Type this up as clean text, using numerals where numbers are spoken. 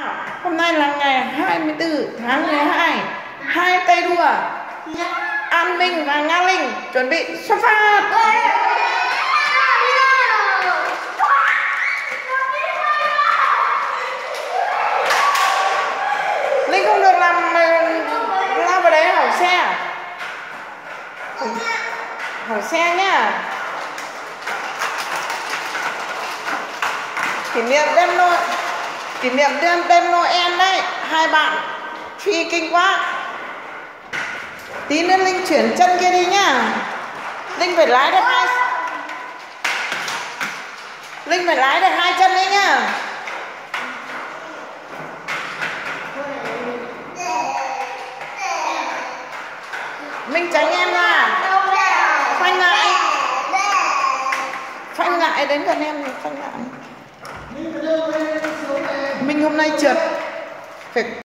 Hôm nay là ngày 24 tháng 12, hai tay đua An Minh và Nga Linh chuẩn bị xuất phát. Linh không được làm lao vào đấy hỏng xe. Hỏng xe nhá. Kỷ niệm đêm Noel đấy. Hai bạn phi kinh quá. Tí nữa Linh chuyển chân kia đi nhá. Linh phải lái được hai chân đấy nhá. Minh tránh em ra. Phanh lại đến gần em, phanh lại. Minh hôm nay trượt phải